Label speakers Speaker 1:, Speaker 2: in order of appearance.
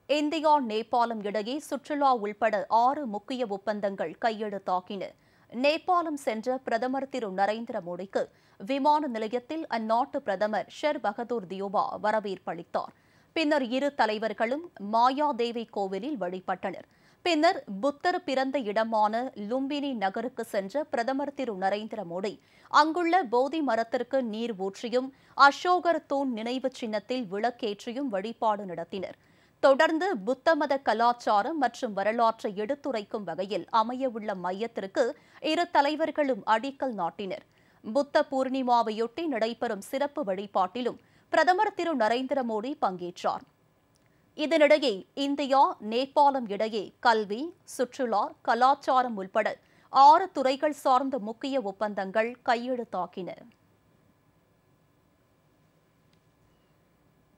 Speaker 1: India, நேபாளம் இடையே சுற்றுலா உள்பட 6 முக்கிய ஒப்பந்தங்கள் கையெழுத்தாகின. நேபாளம் சென்ற பிரதமர் திரு நரேந்திர மோடிக்கு விமான நிலையத்தில் அந்நாட்டு பிரதமர் ஷெர் பகதூர் தியோபா வரவேற்பளித்தார். பின்னர் இரு தலைவர்களும் மாயாதேவி கோவிலில் வழிபட்டனர். பின்னர் புத்தர் பிறந்த இடமான லும்பினி நகருக்கு சென்ற பிரதமர் திரு நரேந்திர மோடி அங்குள்ள போதி மரத்திற்கு நீர் ஊற்றியும் அசோகர் தூண் நினைவு சின்னத்தில் விளக்கேற்றியும் வழிபாடு நடத்தினர். தொடர்ந்து புத்த மத கலாச்சாரம் மற்றும் வரலாற்றை எடுத்துரைக்கும் வகையில் அமையவுள்ள மையத்திற்கு இரு தலைவர்களும் அடிக்கல் நாட்டினர். புத்த பூர்ணிமாவையொட்டி நடைபெறும் சிறப்பு வழிபாட்டிலும் பிரதமர் திரு நரேந்திர மோடி பங்கேற்றார். இதனிடையே இந்தியா, நேபாளம் இடையே கல்வி, சுற்றுலா, கலாச்சாரம் உள்பட 6 துறைகள் சார்ந்த முக்கிய ஒப்பந்தங்கள் கையெழுத்தாகின.